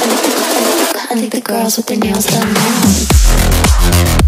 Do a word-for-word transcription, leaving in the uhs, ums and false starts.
I think the girls with their nails done now.